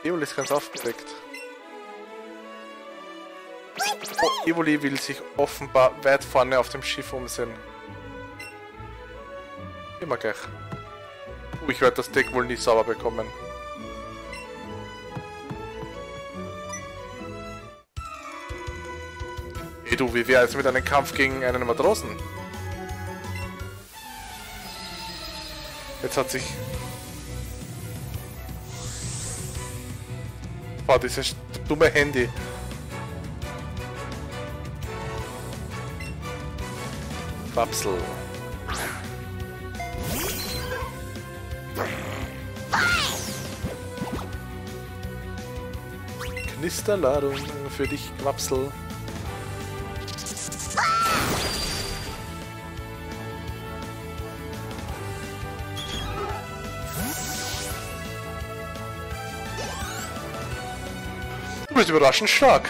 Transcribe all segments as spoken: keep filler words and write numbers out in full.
Evoli ist ganz aufgeregt. Oh, Evoli will sich offenbar weit vorne auf dem Schiff umsehen. Immer gleich. Uh, ich werde das Deck wohl nie sauber bekommen. Hey du, wie wäre es mit einem Kampf gegen einen Matrosen? Jetzt hat sich... Oh, dieses dumme Handy. Quapsel. Knisterladung für dich, Quapsel. Du bist überraschend stark.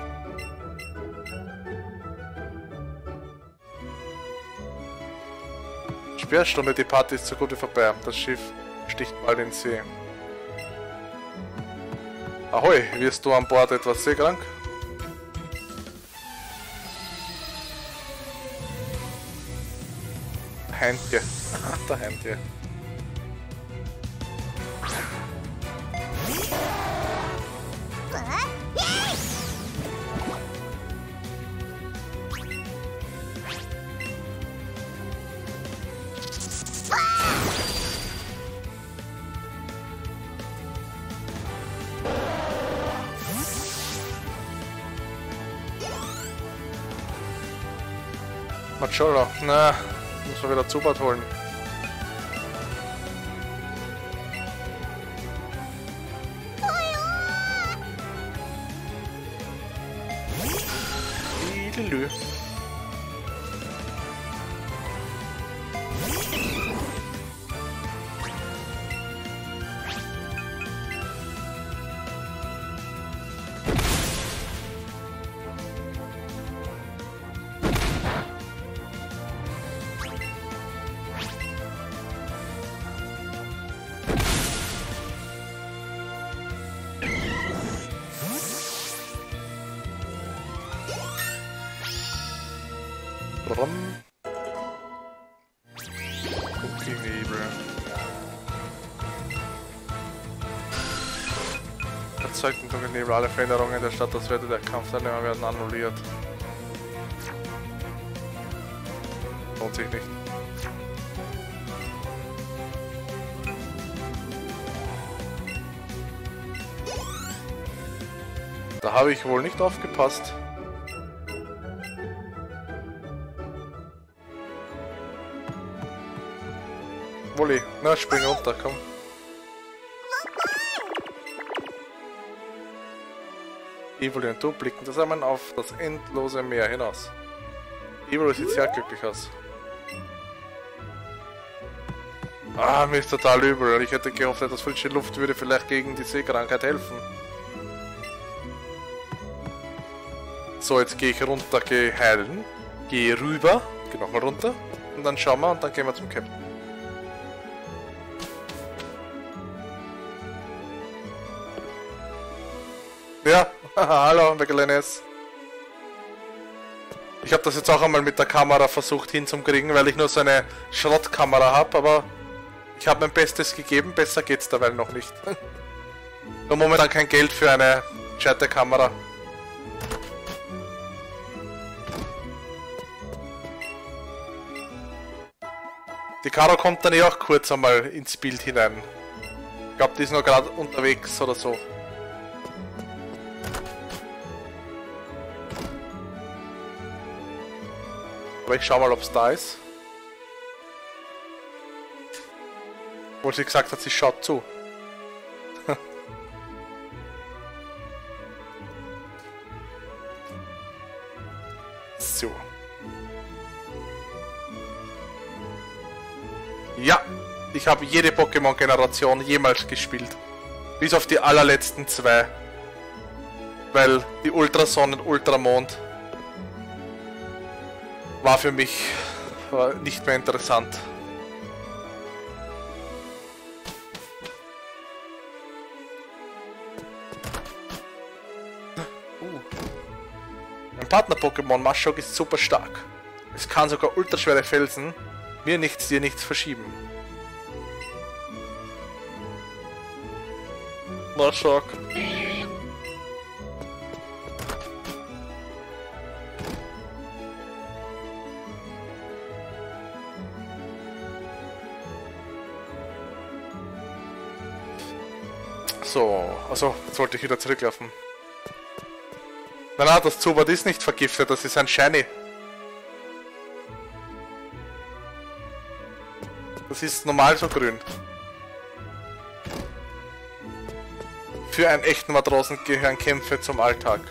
Sperrstunde, die Party ist so gut wie vorbei. Das Schiff sticht bald in den See. Ahoi, wirst du an Bord etwas seekrank? Heintje. Der Heintje. Macholo, na, muss man wieder Zubart holen. Lilü. Nebel. Erzeugten Nebel, alle Veränderungen der Statuswerte der Kampfteilnehmer werden annulliert. Lohnt sich nicht. Da habe ich wohl nicht aufgepasst. Wolli, na spring runter, komm. Evoli und du blicken zusammen auf das endlose Meer hinaus. Evoli sieht sehr glücklich aus. Ah, mir ist total übel. Ich hätte gehofft, etwas frische Luft würde vielleicht gegen die Seekrankheit helfen. So, jetzt gehe ich runter, gehe heilen. Gehe rüber, gehe nochmal runter. Und dann schauen wir und dann gehen wir zum Captain. Ja, hallo, Megalenes. Ich habe das jetzt auch einmal mit der Kamera versucht hinzukriegen, weil ich nur so eine Schrottkamera habe, aber ich habe mein Bestes gegeben, besser geht's dabei noch nicht. Nur momentan kein Geld für eine gescheite Kamera. Die Caro kommt dann eh auch kurz einmal ins Bild hinein. Ich glaube, die ist noch gerade unterwegs oder so. Aber ich schau mal, ob es da ist. Obwohl sie gesagt hat, sie schaut zu. So. Ja, ich habe jede Pokémon-Generation jemals gespielt. Bis auf die allerletzten zwei. Weil die Ultrason und Ultramond war für mich war nicht mehr interessant. Uh. Mein Partner-Pokémon Maschok ist super stark. Es kann sogar ultraschwere Felsen mir nichts, dir nichts verschieben. Maschok. So, also jetzt wollte ich wieder zurücklaufen. Nein, nein, das Zubat ist nicht vergiftet, das ist ein Shiny. Das ist normal so grün. Für einen echten Matrosen gehören Kämpfe zum Alltag.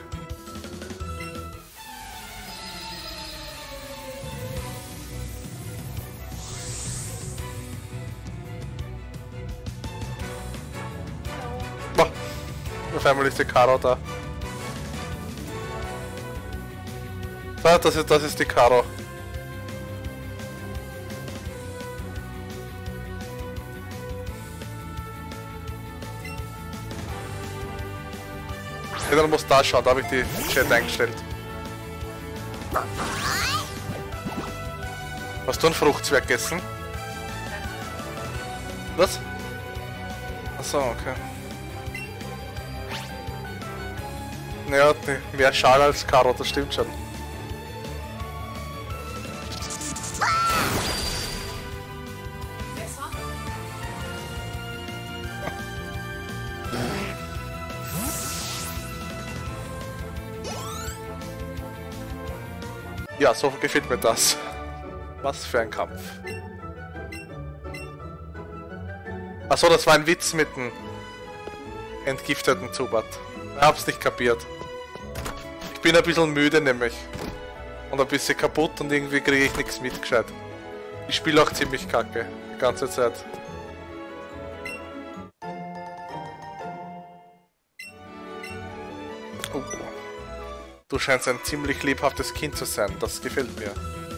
Boah, auf einmal ist die Karo da. Ah, das ist, das ist die Karo. Jeder muss da schauen, da habe ich die Chat eingestellt. Hast du einen Fruchtzwerg gegessen? Was? Achso, okay. Ja, mehr Schal als Karo, das stimmt schon. Ja, so gefällt mir das. Was für ein Kampf. Achso, das war ein Witz mit dem entgifteten Zubat. Ich hab's nicht kapiert. Ich bin ein bisschen müde nämlich. Und ein bisschen kaputt und irgendwie kriege ich nichts mit gescheit. Ich spiele auch ziemlich kacke. Die ganze Zeit. Oh. Du scheinst ein ziemlich lebhaftes Kind zu sein, das gefällt mir.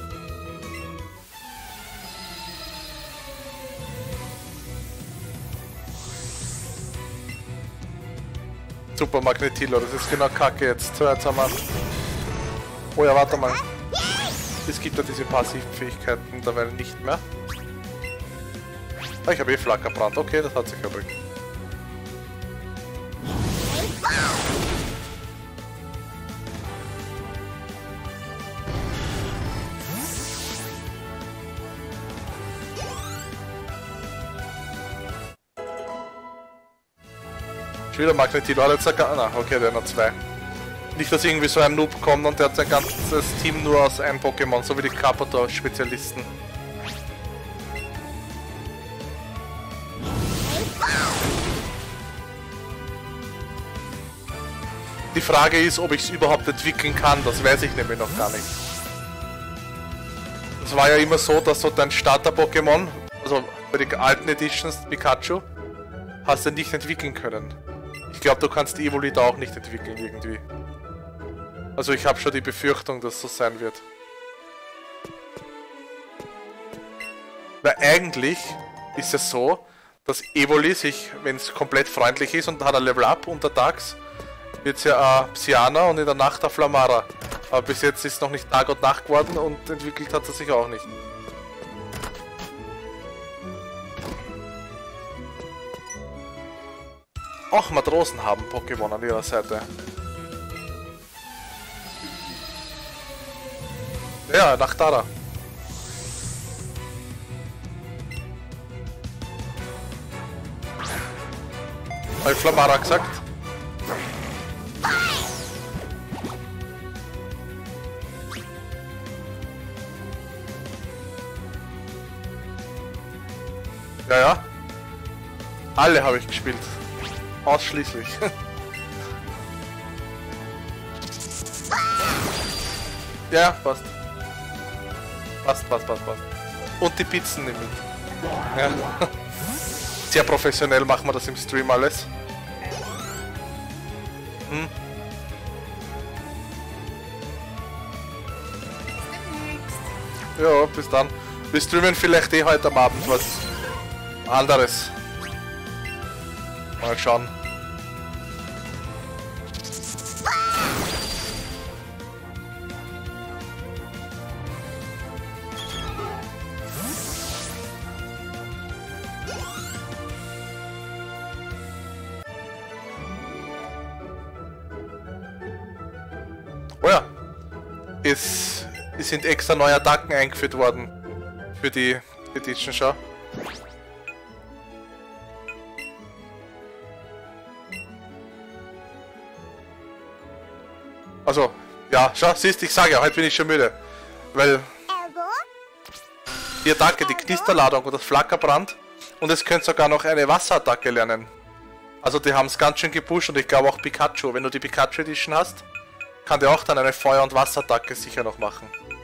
Super Magnetilo, das ist genau kacke jetzt. So, jetzt haben wir... Oh ja, warte mal. Es gibt ja diese Passivfähigkeiten derweil nicht mehr. Ah, ich habe eh Flackerbrand. Okay, das hat sich erbringt. Wieder Magnetilo, hat jetzt ein... Na, okay, der hat noch zwei. Nicht, dass irgendwie so ein Noob kommt und der hat sein ganzes Team nur aus einem Pokémon, so wie die Carpador-Spezialisten. Die Frage ist, ob ich es überhaupt entwickeln kann, das weiß ich nämlich noch gar nicht. Es war ja immer so, dass so dein Starter-Pokémon, also bei den alten Editions Pikachu, hast du nicht entwickeln können. Ich glaube, du kannst die Evoli da auch nicht entwickeln irgendwie. Also ich habe schon die Befürchtung, dass so sein wird. Weil eigentlich ist es so, dass Evoli sich, wenn es komplett freundlich ist und hat ein Level Up untertags, wird es ja ein Psyana und in der Nacht ein Flamara. Aber bis jetzt ist es noch nicht Tag und Nacht geworden und entwickelt hat es sich auch nicht. Auch Matrosen haben Pokémon an ihrer Seite. Ja, Nachtara. Hab ich Flamara gesagt? Ja, ja. Alle habe ich gespielt. Ausschließlich. Ja, passt. Passt, passt, passt, passt. Und die Pizzen nehmen mit. Ja. Sehr professionell machen wir das im Stream alles. Hm. Ja, bis dann. Wir streamen vielleicht eh heute am Abend was anderes. Mal schauen. Oh ja, es, es sind extra neue Attacken eingeführt worden für die Edition, schau. Also, ja, schau, siehst, ich sage ja, heute bin ich schon müde. Weil die Attacke, die Knisterladung und das Flackerbrand, und es könnt sogar noch eine Wasserattacke lernen. Also die haben es ganz schön gepusht, und ich glaube auch Pikachu, wenn du die Pikachu Edition hast, kann der auch dann eine Feuer- und Wasserattacke sicher noch machen.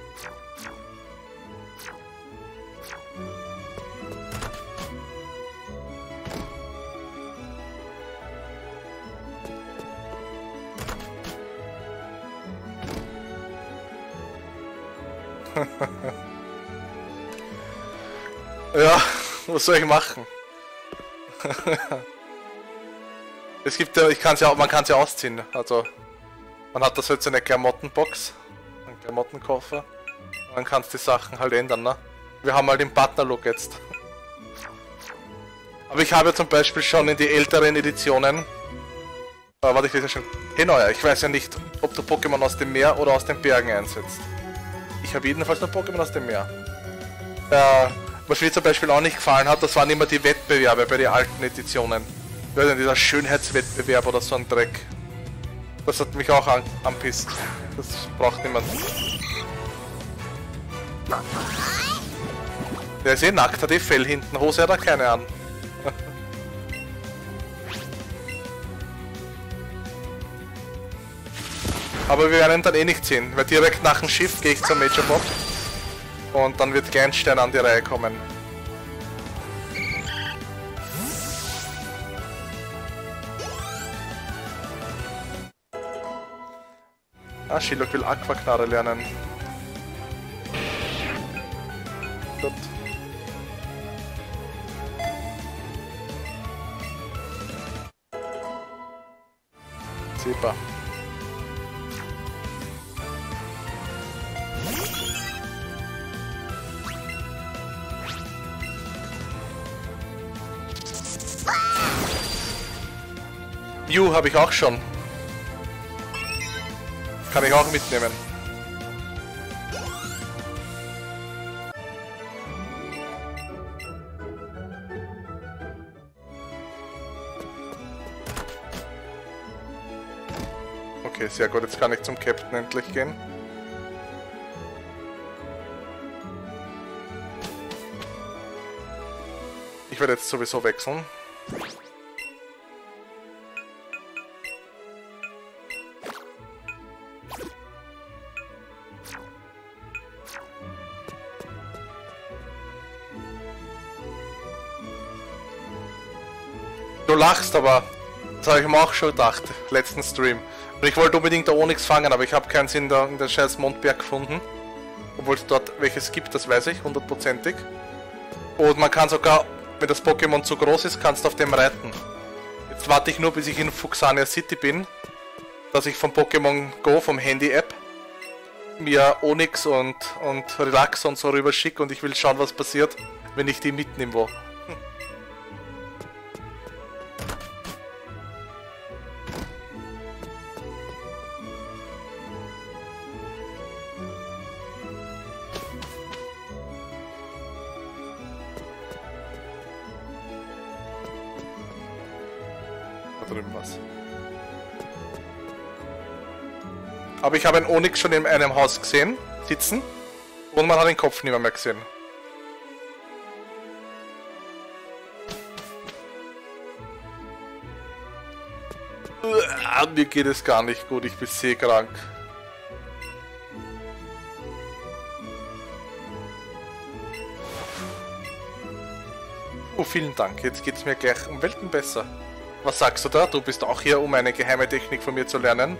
Ja, was soll ich machen? Es gibt ja, ich kann es ja, man kann es ja ausziehen, also man hat das jetzt eine Klamottenbox, einen Klamottenkoffer, und dann kannst du die Sachen halt ändern, ne? Wir haben halt den Partnerlook jetzt. Aber ich habe zum Beispiel schon in die älteren Editionen, äh, warte, ich lese ja schon, hey neuer, ich weiß ja nicht, ob du Pokémon aus dem Meer oder aus den Bergen einsetzt. Ich habe jedenfalls nur Pokémon aus dem Meer. Äh, was mir zum Beispiel auch nicht gefallen hat, das waren immer die Wettbewerbe bei den alten Editionen. Ja, dieser Schönheitswettbewerb oder so ein Dreck. Das hat mich auch an anpisst. Das braucht niemand. Der ist eh nackt, hat eh Fell hinten. Hose hat er keine an. Aber wir werden ihn dann eh nicht sehen, weil direkt nach dem Schiff gehe ich zur Major Box. Und dann wird Geinstein an die Reihe kommen. Ah, Shilok will Aquaknarre lernen. Gut. Super. Mew habe ich auch schon. Kann ich auch mitnehmen. Okay, sehr gut. Jetzt kann ich zum Captain endlich gehen. Ich werde jetzt sowieso wechseln. Du lachst, aber das habe ich mir auch schon gedacht, letzten Stream. Und ich wollte unbedingt der Onyx fangen, aber ich habe keinen Sinn da in der scheiß Mondberg gefunden. Obwohl es dort welches gibt, das weiß ich, hundertprozentig. Und man kann sogar, wenn das Pokémon zu groß ist, kannst du auf dem reiten. Jetzt warte ich nur, bis ich in Fuxania City bin, dass ich vom Pokémon Go, vom Handy-App, mir Onyx und, und Relax und so rüber schicke, und ich will schauen, was passiert, wenn ich die mitnehme wo. Drüben was. Aber ich habe einen Onyx schon in einem Haus gesehen, sitzen, und man hat den Kopf nicht mehr, mehr gesehen. Uah, mir geht es gar nicht gut, ich bin seekrank. Oh, vielen Dank, jetzt geht es mir gleich um Welten besser. Was sagst du da? Du bist auch hier, um eine geheime Technik von mir zu lernen.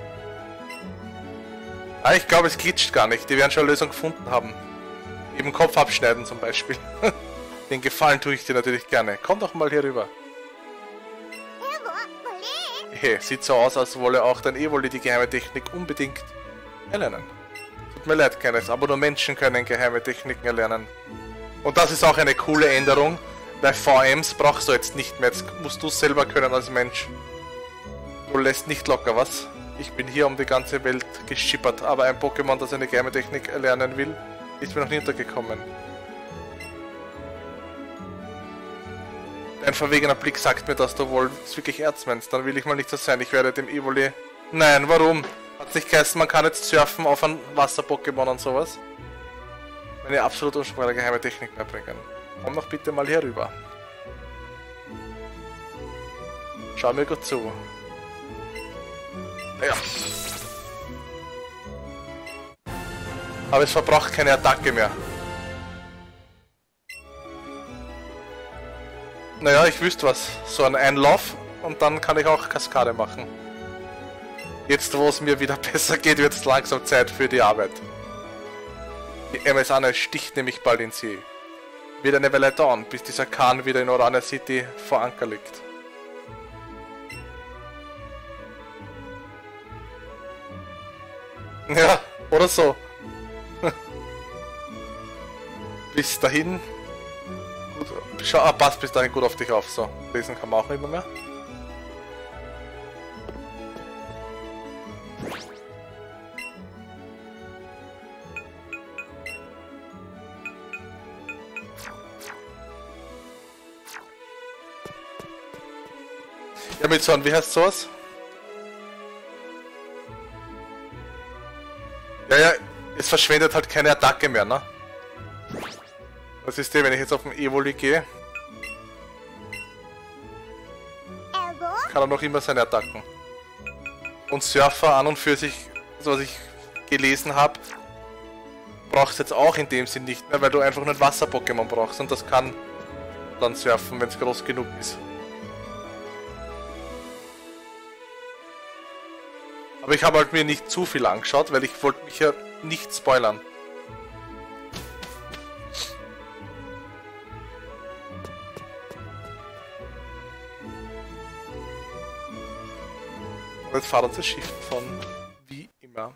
Ah, ich glaube, es glitscht gar nicht. Die werden schon eine Lösung gefunden haben. Eben Kopf abschneiden zum Beispiel. Den Gefallen tue ich dir natürlich gerne. Komm doch mal hier rüber. Hey, sieht so aus, als wolle auch dein Evoli die geheime Technik unbedingt erlernen. Tut mir leid, Keines, aber nur Menschen können geheime Techniken erlernen. Und das ist auch eine coole Änderung, weil V Ms brauchst du jetzt nicht mehr, jetzt musst du es selber können als Mensch. Du lässt nicht locker, was? Ich bin hier um die ganze Welt geschippert, aber ein Pokémon, das eine geheime Technik erlernen will, ist mir noch nie untergekommen. Ein verwegener Blick sagt mir, dass du wohl wirklich ernst meinst. Dann will ich mal nicht so sein. Ich werde dem Evoli... Nein, warum? Hat's nicht geheißen, man kann jetzt surfen auf ein Wasser-Pokémon und sowas? Meine absolut ursprüngliche geheime Technik beibringen. Komm doch bitte mal hier rüber. Schau mir gut zu. Ja. Aber es verbraucht keine Attacke mehr. Naja, ich wüsste was. So ein Einlauf und dann kann ich auch Kaskade machen. Jetzt, wo es mir wieder besser geht, wird es langsam Zeit für die Arbeit. Die M S Anne sticht nämlich bald in See. Wird eine Weile dauern, bis dieser Kahn wieder in Orania City vor Anker liegt. Ja, oder so. Bis dahin... Schau, ah, passt bis dahin gut auf dich auf. So, lesen kann man auch nicht mehr. Ja, mit so einem, wie heißt sowas? Ja, ja, es verschwendet halt keine Attacke mehr, ne? Was ist der, wenn ich jetzt auf den Evoli gehe? Kann er noch immer seine Attacken. Und Surfer an und für sich, so was ich gelesen habe, brauchst du jetzt auch in dem Sinn nicht mehr, weil du einfach nur ein Wasser-Pokémon brauchst und das kann dann surfen, wenn es groß genug ist. Aber ich habe halt mir nicht zu viel angeschaut, weil ich wollte mich ja nicht spoilern. Und jetzt fahrt uns das Schiff von wie immer.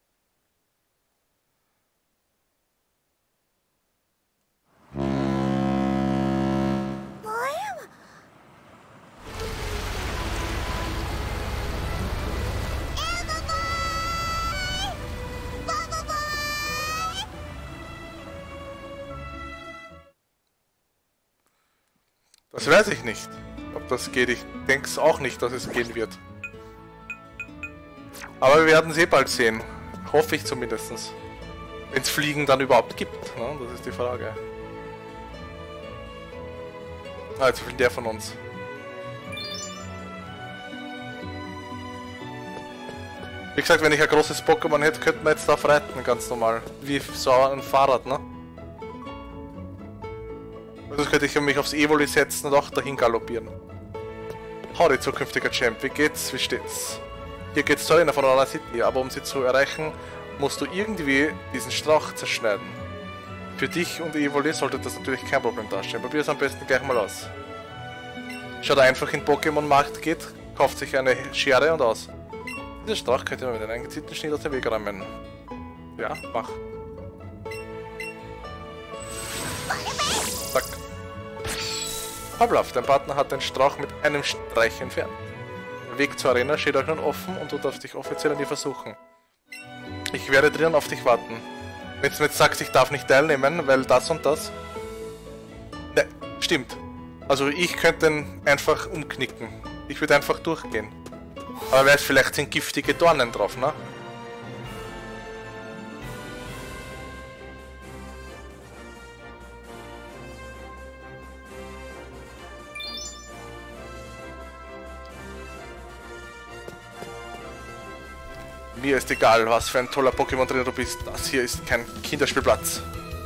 Das weiß ich nicht, ob das geht. Ich denke es auch nicht, dass es gehen wird. Aber wir werden es eh bald sehen. Hoffe ich zumindest. Wenn es Fliegen dann überhaupt gibt. Ne? Das ist die Frage. Ah, jetzt will der von uns. Wie gesagt, wenn ich ein großes Pokémon hätte, könnte man jetzt darauf reiten, ganz normal. Wie so ein Fahrrad, ne? Also könnte ich mich aufs Evoli setzen und auch dahin galoppieren. Howdy, zukünftiger Champ. Wie geht's? Wie steht's? Hier geht's zur Arena von Orania City, aber um sie zu erreichen, musst du irgendwie diesen Strauch zerschneiden. Für dich und Evoli sollte das natürlich kein Problem darstellen. Probier es am besten gleich mal aus. Schaut einfach in Pokémon-Markt geht, kauft sich eine Schere und aus. Dieser Strauch könnte man mit einem eingeziehten Schnitt aus dem Weg räumen. Ja, mach. Zack. Hablaff, dein Partner hat den Strauch mit einem Streich entfernt. Der Weg zur Arena steht euch nun offen und du darfst dich offiziell an dir versuchen. Ich werde drinnen auf dich warten. Wenn du jetzt sagst, ich darf nicht teilnehmen, weil das und das... Ne, stimmt. Also ich könnte den einfach umknicken. Ich würde einfach durchgehen. Aber wer weiß, vielleicht sind giftige Dornen drauf, ne? Mir ist egal, was für ein toller Pokémon-Trainer du bist. Das hier ist kein Kinderspielplatz.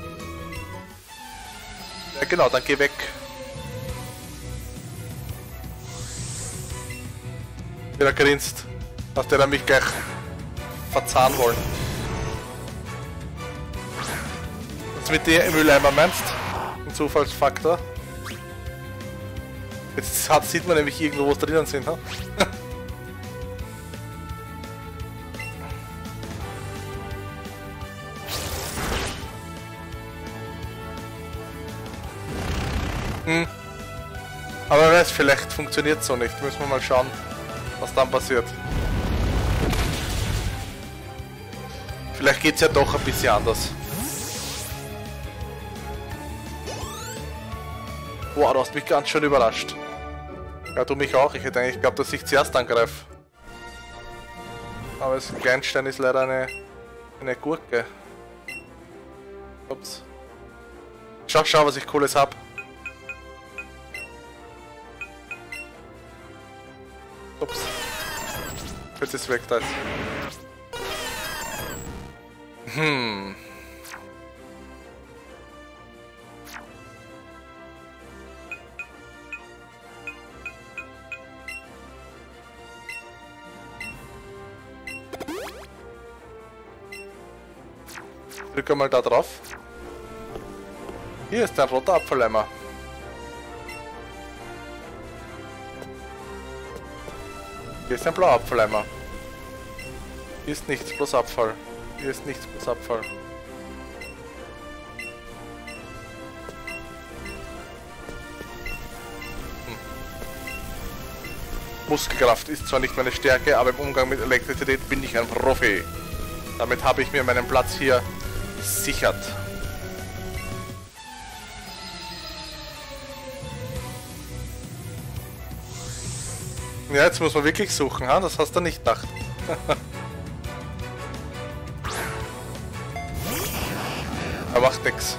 Ja genau, dann geh weg. Wieder grinst. Dass der dann mich gleich verzahnen wollen. Was mit dir im Mülleimer meinst? Ein Zufallsfaktor. Jetzt hat, sieht man nämlich irgendwo, wo es drinnen sind, ha? vielleicht funktioniert so nicht. Müssen wir mal schauen, was dann passiert. Vielleicht geht es ja doch ein bisschen anders. Boah, du hast mich ganz schön überrascht. Ja, du mich auch. Ich hätte eigentlich geglaubt, dass ich zuerst angreife. Aber das Kleinstein ist leider eine, eine Gurke. Ups. Schau, schau, was ich Cooles hab. Ups. Jetzt ist weg, da ist. Hm. Drück mal da drauf. Hier ist ein roter Apfeleimer. Hier ist ein blauer Apfeleimer. Hier ist nichts, bloß Abfall. Hier ist nichts, bloß Abfall. Hm. Muskelkraft ist zwar nicht meine Stärke, aber im Umgang mit Elektrizität bin ich ein Profi. Damit habe ich mir meinen Platz hier sichert. Ja, jetzt muss man wirklich suchen, ha? Das hast du nicht gedacht. Er macht nix.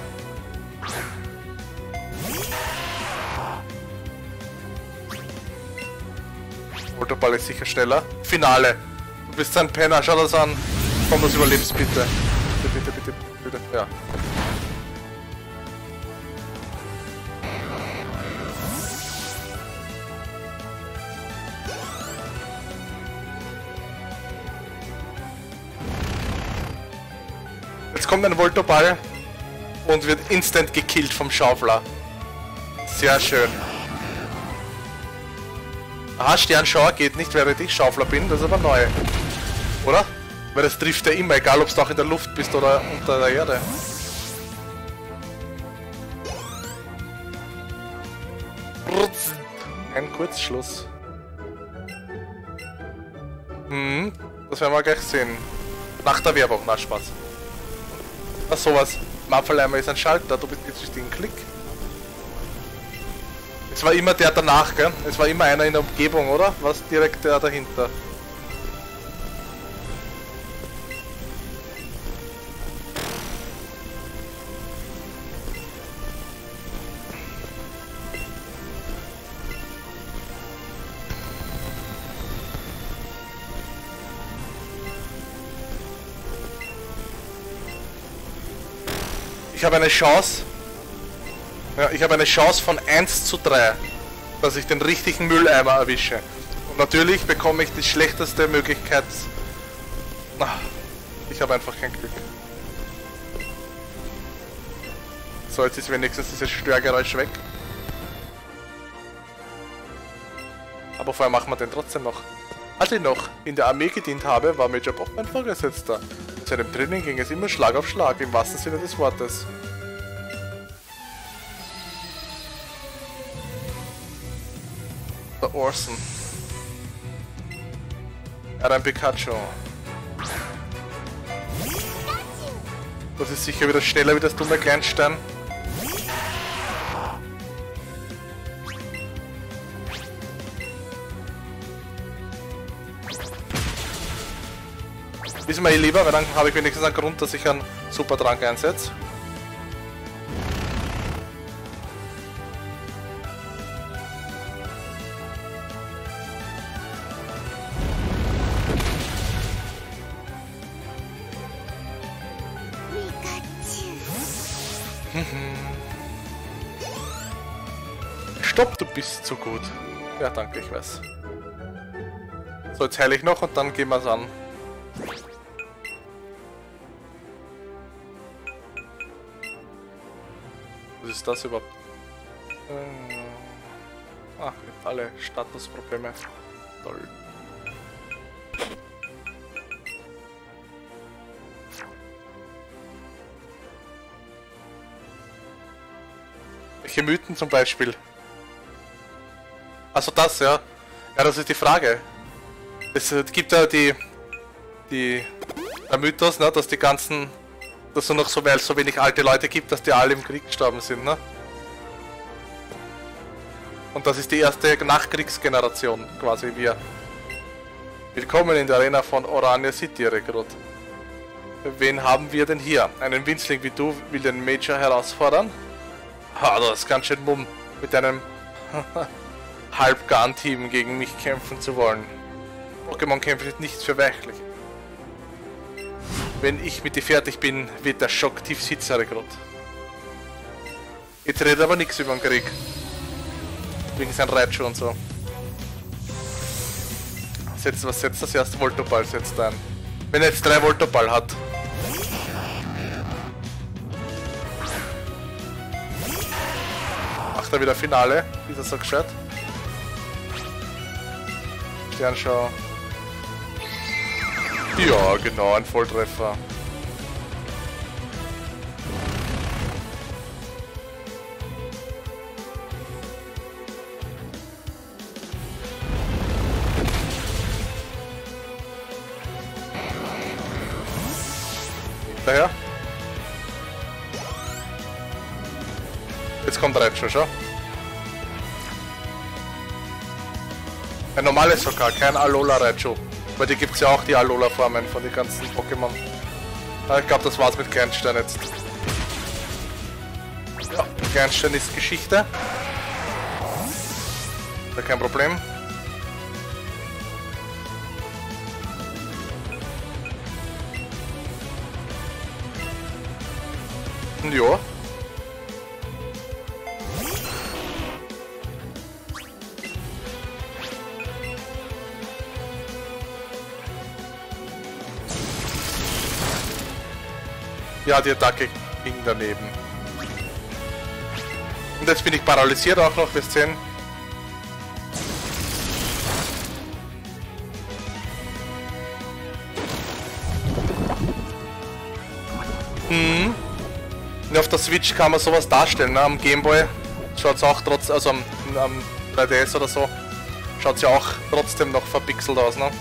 Voltoball ist sicher schneller. Finale. Du bist ein Penner, schau das an. Komm, das überlebst bitte. Bitte, bitte, bitte, bitte. Ja. Jetzt kommt ein Voltoball und wird instant gekillt vom Schaufler. Sehr schön. Aha, Sternschauer geht nicht, während ich Schaufler bin, das ist aber neu. Oder? Weil das trifft ja immer, egal ob du auch in der Luft bist oder unter der Erde. Ein Kurzschluss. Hm, das werden wir gleich sehen. Nach der Werbung, na Spaß. Was sowas. Apfeleimer ist ein Schalter, du bist jetzt durch den Klick. Es war immer der danach, gell? Es war immer einer in der Umgebung, oder? Was direkt der dahinter? Ich habe eine Chance. Ja, ich habe eine Chance von eins zu drei, dass ich den richtigen Mülleimer erwische. Und natürlich bekomme ich die schlechteste Möglichkeit. Ach, ich habe einfach kein Glück. So, jetzt ist wenigstens dieses Störgeräusch weg. Aber vorher machen wir den trotzdem noch. Als ich noch in der Armee gedient habe, war Major Bob mein Vorgesetzter. Zu einem Training ging es immer Schlag auf Schlag, im wahrsten Sinne des Wortes. Der Orson. Er hat ein Pikachu. Das ist sicher wieder schneller wie das dumme Kleinstein. Ist mir eh lieber, weil dann habe ich wenigstens einen Grund, dass ich einen Supertrank einsetze. Stopp, du bist so gut. Ja, danke, ich weiß. So, jetzt heile ich noch und dann gehen wir es an. Was ist das überhaupt? Äh, ah, alle Statusprobleme. Toll. Welche Mythen zum Beispiel? Also das, ja. Ja, das ist die Frage. Es äh, gibt ja die... die... der Mythos, ne, dass die ganzen... dass es noch so, weil es so wenig alte Leute gibt, dass die alle im Krieg gestorben sind, ne? Und das ist die erste Nachkriegsgeneration, quasi wir. Willkommen in der Arena von Orania City, Rekrut. Wen haben wir denn hier? Einen Winzling wie du will den Major herausfordern? Ha, das ist ganz schön mumm, mit einem Halbgarn-Team gegen mich kämpfen zu wollen. Pokémon-Kämpfe ist nichts für Weichliche. Wenn ich mit dir fertig bin, wird der Schock tief sitzen, Rekrut. Jetzt redet aber nichts über den Krieg. Wegen sein Raichu und so. Setzt, was setzt das erste Voltoball? Setzt ein. Wenn er jetzt drei Voltoball hat. Macht er wieder Finale? Ist das so gescheit? Sternschau. Ja, genau, ein Volltreffer. Daher. Jetzt kommt Raichu, schau. Ein normales sogar, kein Alola Raichu. Weil die gibt es ja auch, die Alola-Formen von den ganzen Pokémon. Aber ich glaube, das war's mit Kleinstein jetzt. Ja, Kleinstein ist Geschichte. Da kein Problem. Und ja. Ja, die Attacke ging daneben. Und jetzt bin ich paralysiert auch noch, bis zehn. Hm. Und auf der Switch kann man sowas darstellen, ne? Am Gameboy schaut es auch trotzdem, also am, am drei D S oder so, schaut es ja auch trotzdem noch verpixelt aus, ne?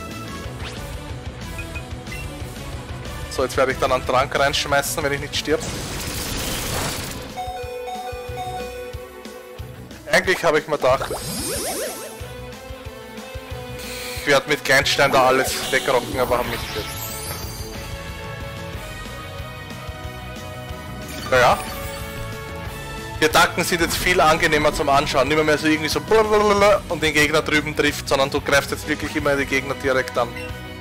So, jetzt werde ich dann einen Trank reinschmeißen, wenn ich nicht stirb. Eigentlich habe ich mir gedacht, ich werde mit Kleinstein da alles wegrocken, aber habe mich nicht. Naja. Die Attacken sind jetzt viel angenehmer zum Anschauen. Nicht mehr so irgendwie so blablabla und den Gegner drüben trifft, sondern du greifst jetzt wirklich immer die Gegner direkt an.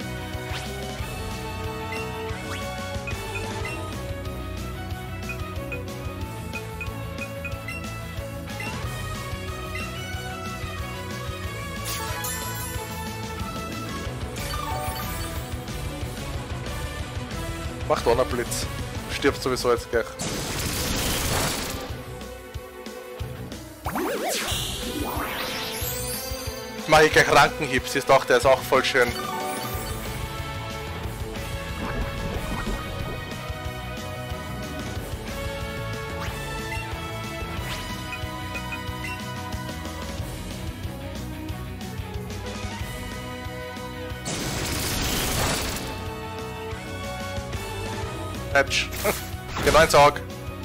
Mach Donnerblitz. Du stirbst sowieso jetzt gleich. Mach ich gleich Rankenhieb, siehst auch, der ist auch voll schön. Patch. Genau ins Auge.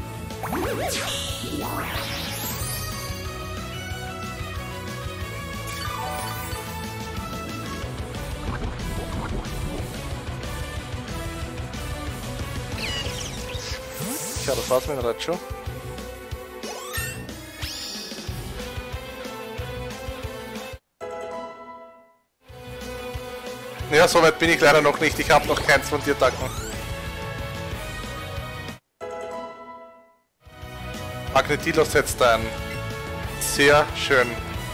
Ja, das war's mit dem Raichu. Ja, so weit bin ich leider noch nicht. Ich habe noch keins von dir Attacken. Magnetilo setzt ein. Sehr schön.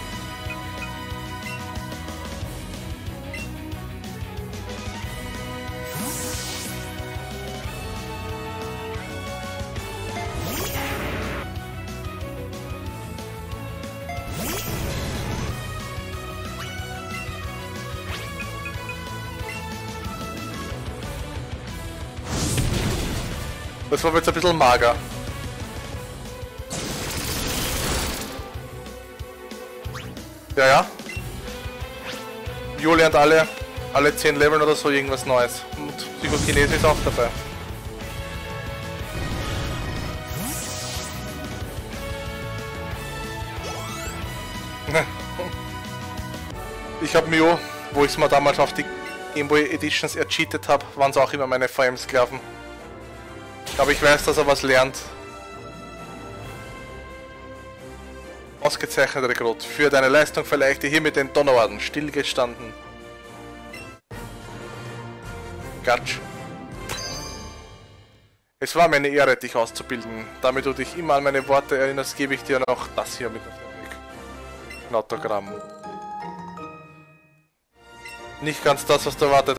Das war jetzt ein bisschen mager. Ja, ja. Jo lernt alle, alle zehn Leveln oder so irgendwas Neues. Und Psychokinese ist auch dabei. Ich habe Mio, wo ich es mir damals auf die Game Boy Editions ercheatet habe, waren es auch immer meine V M-Sklaven. Aber ich weiß, dass er was lernt. Ausgezeichnet, Rekrut. Für deine Leistung verleihe ich dir hiermit den Donnerorden. Stillgestanden. Gatsch. Es war meine Ehre, dich auszubilden. Damit du dich immer an meine Worte erinnerst, gebe ich dir noch das hier mit auf den Weg. Ein Autogramm. Nicht ganz das, was du erwartet